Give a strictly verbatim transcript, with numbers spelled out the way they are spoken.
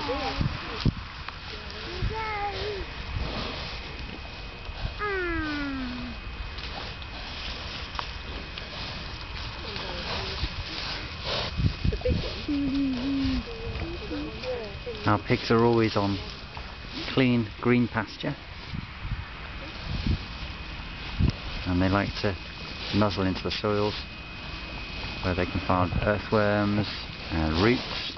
Our pigs are always on clean green pasture, and they like to nuzzle into the soils where they can find earthworms and roots